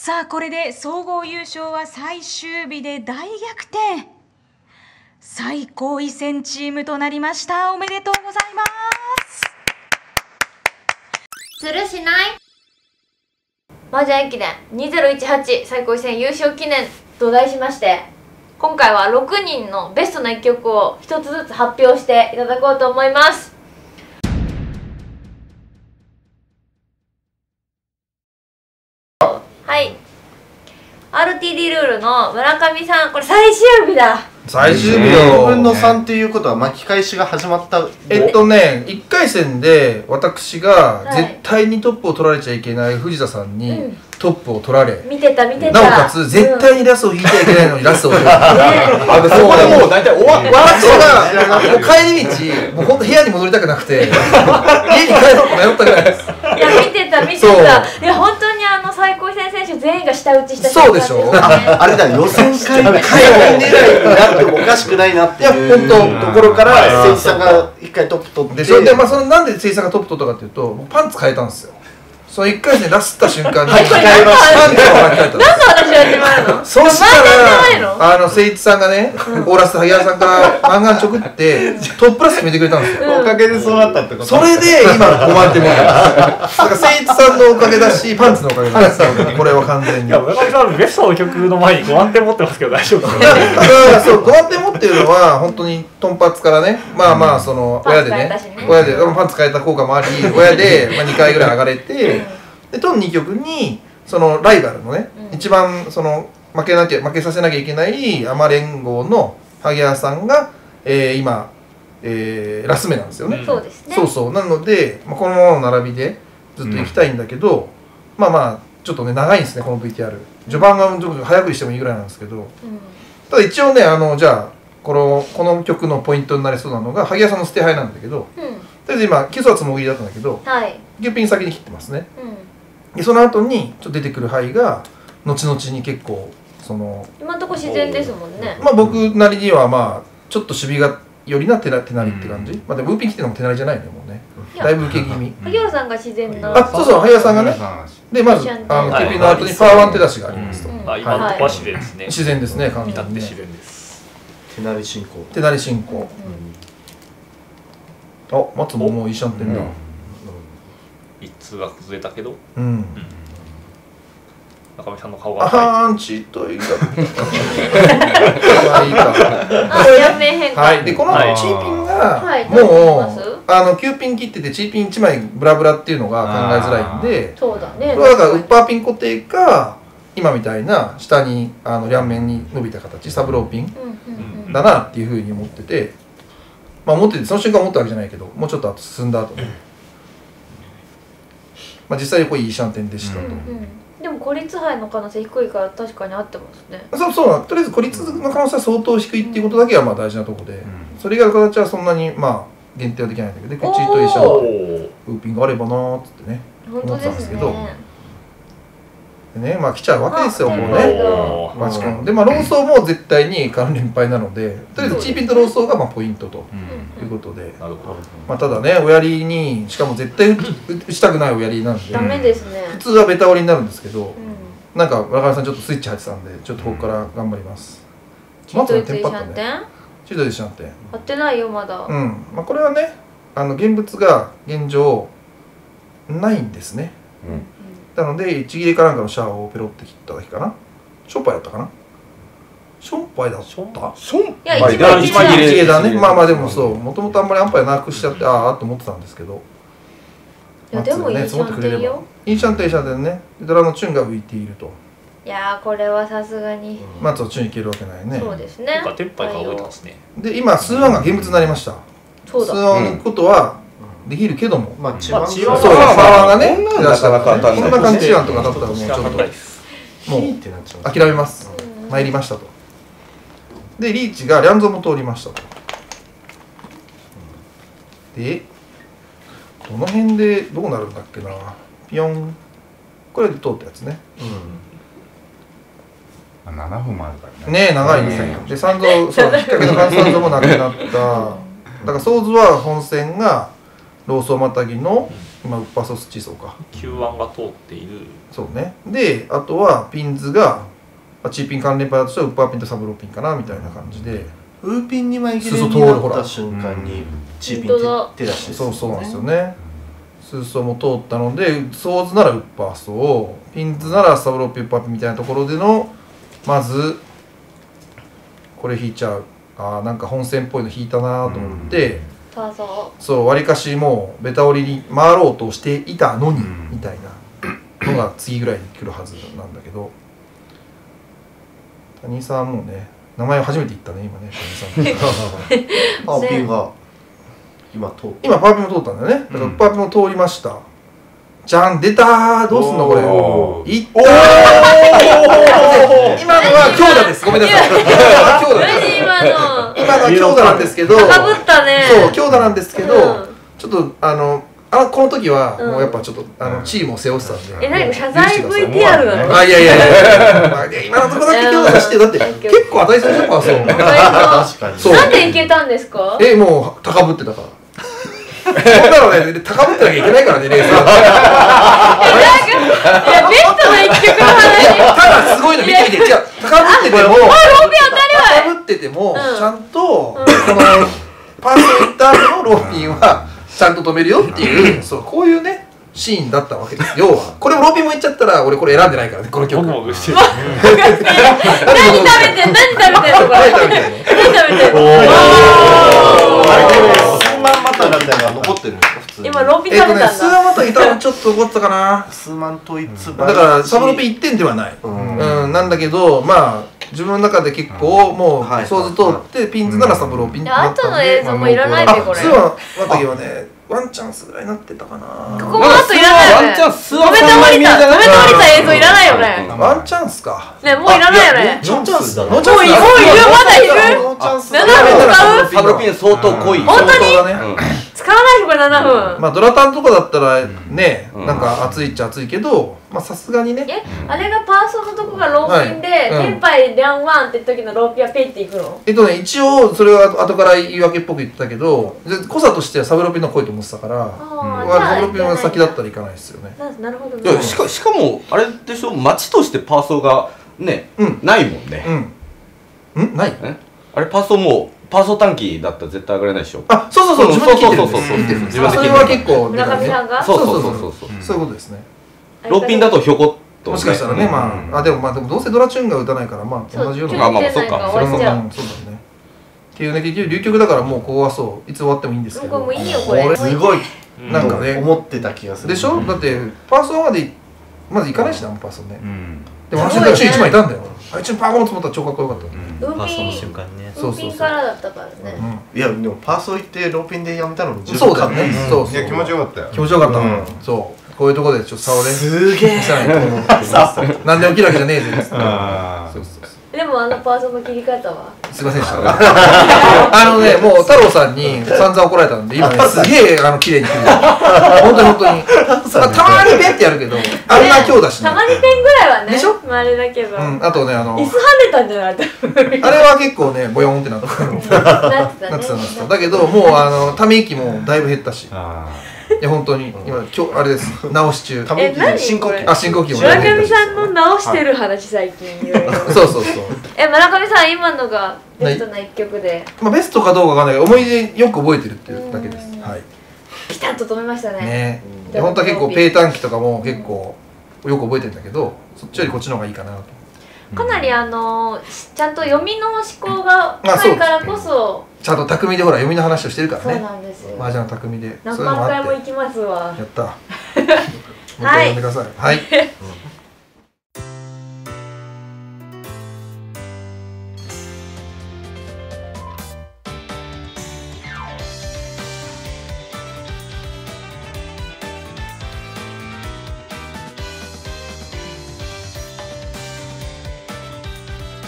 さあこれで総合優勝は最終日で大逆転、最高位戦チームとなりました。おめでとうございます。 するしない麻雀駅伝2018最高位戦優勝記念と題しまして、今回は6人のベストな1曲を1つずつ発表していただこうと思います。はい、 RTD ルールの村上さん、これ最終日だ。 最終日よ。 4分の3っていうことは巻き返しが始まった。 1回戦で私が絶対にトップを取られちゃいけない藤田さんにトップを取られ、 見てた見てた。 なおかつ絶対にラスを引いちゃいけないのにラスを引いて、そこでもう大体終わったが、もう帰り道もうほんと部屋に戻りたくなくて家に帰ろうと迷ったぐらいです。 いや見てた見てた。いや本当に最高位戦選手全員が舌打ちしたそうでしょ。 あれだ、予選会狙いになってもおかしくないなっていうところから誠一さんが1回トップ取って、 でまあそのなんで誠一さんがトップ取ったかっていうと、パンツ変えたんですよ。その1回戦出した瞬間にパンツを履き替えた。 何の話始まるの？ そうしたら誠一さんがね、オーラス萩原さんから漫画ちょくってトップラス決めてくれたんですよ。 おかげでそうなったってこと。 それで今5万点持ってます。だから誠一さんのおかげだし、パンツのおかげなんですよ。これは完全に。 いや村上さんベストの曲の前に5万点持ってますけど大丈夫ですか？ そう5万点持ってるのは本当にトンパツからね、まあまあその親でね、親でパンツ変えた効果もあり、親で2回ぐらい上がれて、でトン2曲にそのライバルのね、一番その負けさせなきゃいけないアマ連合の萩原さんが、今、ラス目なんですよね。 そうですね。 そうそう。なので、このままの並びでずっと行きたいんだけど、まあまあちょっとね長いんですね、この VTR。序盤がちょっと早くしてもいいぐらいなんですけど、ただ一応ね、じゃあこの曲のポイントになりそうなのが萩原さんの捨て牌なんだけど、とりあえず今基礎はつもぎだったんだけど、キューピン先に切ってますね。でその後にちょっと出てくる牌が後々に結構その今のところ自然ですもんね。 まあ僕なりにはまあちょっと守備がよりな手なりって感じ。まあでもウーピン来てるのも手なりじゃないね、もうね。だいぶ受け気味。 萩原さんが自然な。 そうそう、萩原さんがね。でまずキューピンの後にパワーワン手出しがありますと。 今のところは自然ですね。 自然ですね、簡単にね。 自然です。 手なり進行。 手なり進行。あ、松ももういいシャンテンだ。 一通が崩れたけど。中見さんの顔がちっといいか。はい。でこのチーピンがもう9ピン切っててチーピン1枚ブラブラっていうのが考えづらいんで、 そうだね。 これはだからウッパーピン固定か今みたいな下に両面に伸びた形サブローピンだなっていうふうに思ってて、まあ思っててその瞬間思ったわけじゃないけど、もうちょっと進んだ後ね。まあ実際これいいシャンテンでしたと。 でも孤立杯の可能性低いから確かに合ってますね。 そうとりあえず孤立の可能性は相当低いっていうことだけはまあ大事なところで、それ以外の形はそんなにまあ限定はできないんだけど、でチートイシャウーピンがあればなーっつってね思ってたんですけど、でねまあ来ちゃうわけですよ、もうね。マチコンでまあローソーも絶対に関連敗なので、とりあえずチーピンとローソーがまあポイントということで、まあただねおやりにしかも絶対打ちたくないおやりなんでダメですね。 普通はベタ折りになるんですけど、なんか村上さんちょっとスイッチ入ってたんで、ちょっとここから頑張ります。 チートイツイシャンテン？ チートイツイシャンテン。 合ってないよまだ。 まあこれはね現物が現状ないんですね。なので一切れかなんかのシャアをペロって切っただけかな。ションパイだったかな。ションパイだった？ ションパイだ。 一切れだね。まあまあでもそうもともとあんまりアンパイなくしちゃってああと思ってたんですけど。 いやでもいいシャンテンよ。 いいシャンテンシャンテンね。ドラのチュンが浮いていると。 いやこれはさすがに。 松をチュンいけるわけないね。 そうですね。 テンパイが動いてますね。 で今数案が現物になりました。 そうだ。 数案のことはできるけども、 まあチワンそうパワーがね出したらこんな感じチワンとかだったらもうちょっともう諦めます。参りましたと。でリーチがリャンゾも通りましたと。でどの辺でどうなるんだっけな。ピヨンこれで通ったやつね。 7分もあるからね。 ね長いね。で三蔵そう引っ掛けの三蔵もなくなった。だからソーズは本戦がローソーまたぎの今ウッパーソース地層か Q1 が通っている。 そうね。であとはピンズがチーピン関連パイだとしたらウッパーピンとサブローピンかなみたいな感じで、 ウーピン2枚切れになった瞬間にチーピン手出してそうなんですよね。スーソーも通ったので、ソーズならウッパーソー、ピンズならサブローピンウッパーピンみたいなところでのまずこれ引いちゃう。なんか本線っぽいの引いたなと思って、そうわりかしもうベタ折りに回ろうとしていたのに、みたいなのが次ぐらいに来るはずなんだけど、谷さんもね名前を初めて言ったね今ね、谷さんパーピンが今パーピンも通ったんだよね。だからパーピンも通りました。じゃん、出たー。どうすんのこれ。いったー。今のは強打です。ごめんなさい。今のは強打なんですけど、 かぶったね。 そう強打なんですけど、ちょっとこの時はもうやっぱちょっとチームを背負ってたんで。 何か謝罪 VTR なの？ いや今のところだけ強打してだって結構値するパーソン。 確かに。 なんでいけたんですか？ もう高ぶってたから。こんなのね、高ぶってなきゃいけないからね、レースは。 ベストな一曲の話。 ただすごいの見てみて、違う、高ぶってても、ちゃんとこのパーソンインターのローピンはちゃんと止めるよっていう、そうこういうねシーンだったわけです。要はこれもローピンも言っちゃったら俺これ選んでないからね、この曲。 もぐもぐしてる。 何食べてんのこれ。何食べてんの？ マタみたいなの残ってるんですか普通に。 今ローピン食べたんだ。 スーマタギ多分ちょっと怒ったかな。 スーマン統一だからサブローピン1点ではない。なんだけどまあ自分の中で結構もうソーズ通ってピンズならサブローピンだったんで。 後の映像もいらないでこれ。 スーマタギはねワンチャンスぐらいになってたかな。 ここもあといらないよね。 ワンチャンスは止めて降りた映像いらないよね。 ワンチャンスか。 ねもういらないよね。 チャンスだ。 もういるまだいる。7分使う？ サブロピン相当濃い。 本当に？使わないでこれ7分。 まあドラタンとかだったらねなんか熱いっちゃ熱いけど、まあさすがにね。 あれがパーソンのとこがローピンでテンパイリャンワンって時のローピンはペイっていくの？ 一応それは後から言い訳っぽく言ってたけど、濃さとしてはサブロピンの濃いと思ってたから、サブロピンは先だったらいかないですよね。 なるほど。 いやしかもあれでしょ、街としてパーソがねないもんね。 ない？ あれパーソもパーソ短期だったら絶対上がれないでしょ。 そう自分で切ってるんです。 自分でそれは結構村上さんが？ そういうことですね。 ローピンだとひょこっともしかしたらね、まあでもどうせドラチューンが打たないからまあ同じような。 まあそうか。 そうだね。っていうね、結局流曲だからもうここはそういつ終わってもいいんですけど。 もういいよこれ。 すごいなんかね思ってた気がする。 でしょ？だってパーソンまでまず行かないしな、パーソンね。でもあの瞬間1枚いたんだよ。あいつにパーコンと思ったら超かっこよかった。 ウーピン瞬間ね。ウーピンからだったからね。 いやでもパーソン行ってローピンでやめたのもそうだね。そういや気持ちよかったよ。 気持ちよかった。そうこういうところでちょっと差をね。 すげえ。 なんで起きるわけじゃねえぜ。 でもパーソンの切り方はすいませんでした。ねもう太郎さんに散々怒られたんで今ねすげえ綺麗に切る。本当にたまにペンってやるけどあんな強打しない。 たまにペンぐらいはね。でしょ？あれだけど。 あとね椅子跳ねたんじゃない？ あれは結構ねボヨンってなってた。だけどもうため息もだいぶ減ったし。いや本当に今あれです直し中。 何？ 深呼吸。 村上さんの直してる話最近いろいろ。 そう。 村上さん今のがベストな一曲で。 まあベストかどうかわかんないけど思い出よく覚えてるっていうだけです。はい。 ピタッと止めましたね。 本当は結構ペータン期とかも結構よく覚えてるんだけど、そっちよりこっちの方がいいかなと。 かなりちゃんと読みの思考が深いからこそ。 ちゃんと匠でほら読みの話をしてるからね。 そうなんですよ。 麻雀匠で。 何万回も行きますわ。 やった。もう一回読んでください。はい。